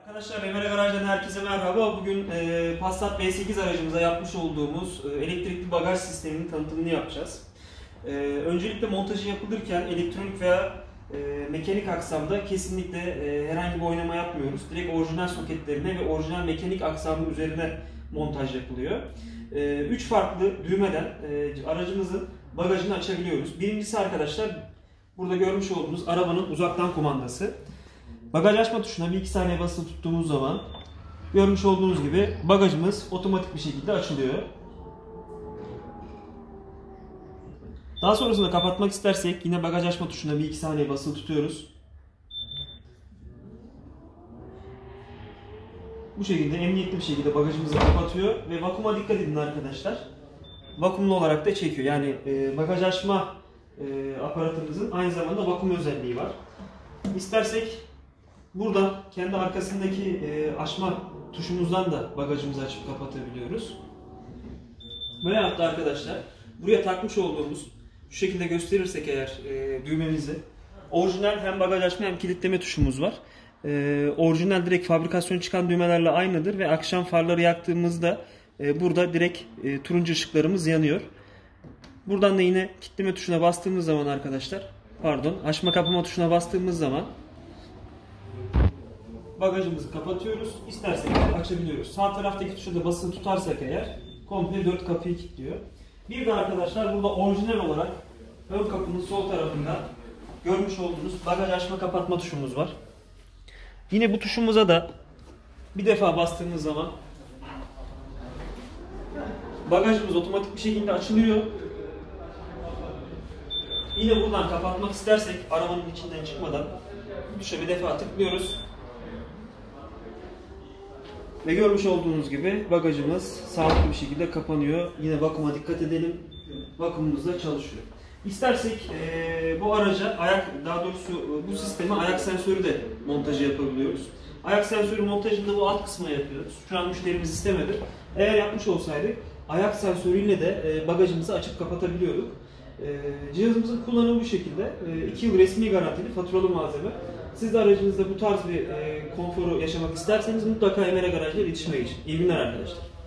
Arkadaşlar Emre Garaj'dan herkese merhaba. Bugün Passat B8 aracımıza yapmış olduğumuz elektrikli bagaj sisteminin tanıtımını yapacağız. Öncelikle montajı yapılırken elektronik veya mekanik aksamda kesinlikle herhangi bir oynama yapmıyoruz. Direkt orijinal soketlerine ve orijinal mekanik aksamın üzerine montaj yapılıyor. 3 farklı düğmeden aracımızın bagajını açabiliyoruz. Birincisi arkadaşlar burada görmüş olduğunuz arabanın uzaktan kumandası. Bagaj açma tuşuna 1-2 saniye basılı tuttuğumuz zaman görmüş olduğunuz gibi bagajımız otomatik bir şekilde açılıyor. Daha sonrasında kapatmak istersek yine bagaj açma tuşuna 1-2 saniye basılı tutuyoruz. Bu şekilde emniyetli bir şekilde bagajımızı kapatıyor ve vakuma dikkat edin arkadaşlar. Vakumlu olarak da çekiyor. Yani bagaj açma aparatımızın aynı zamanda vakum özelliği var. İstersek buradan kendi arkasındaki açma tuşumuzdan da bagajımızı açıp kapatabiliyoruz. Veyahut da arkadaşlar buraya takmış olduğumuz şu şekilde gösterirsek eğer düğmemizi, orijinal hem bagaj açma hem kilitleme tuşumuz var. Orijinal direkt fabrikasyon çıkan düğmelerle aynıdır ve akşam farları yaktığımızda burada direkt turuncu ışıklarımız yanıyor. Buradan da yine kilitleme tuşuna bastığımız zaman arkadaşlar, açma kapama tuşuna bastığımız zaman bagajımızı kapatıyoruz. İstersek açabiliyoruz. Sağ taraftaki tuşa da basılı tutarsak eğer komple 4 kapıyı kilitliyor. Bir de arkadaşlar burada orijinal olarak ön kapının sol tarafında görmüş olduğunuz bagaj açma kapatma tuşumuz var. Yine bu tuşumuza da bir defa bastığımız zaman bagajımız otomatik bir şekilde açılıyor. Yine buradan kapatmak istersek arabanın içinden çıkmadan tuşa bir defa tıklıyoruz. Ve görmüş olduğunuz gibi bagajımız sağlıklı bir şekilde kapanıyor. Yine vakuma dikkat edelim. Vakumumuz da çalışıyor. İstersek bu araca bu sisteme ayak sensörü de montajı yapabiliyoruz. Ayak sensörü montajını da bu alt kısma yapıyoruz. Şu an müşterimiz istemedi. Eğer yapmış olsaydık ayak sensörüyle de bagajımızı açıp kapatabiliyorduk. Cihazımızın kullanımı bu şekilde. 2 yıl resmi garantili faturalı malzeme. Siz de aracınızda bu tarz bir konforu yaşamak isterseniz mutlaka Emre Garaj'la iletişime geçin. İyi günler arkadaşlar.